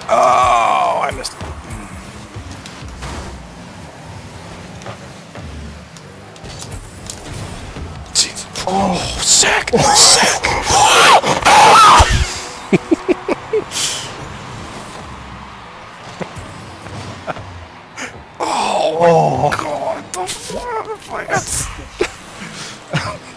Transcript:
Oh, I missed it. Jeez. Oh, sick! Sick! Oh, God, the fuck?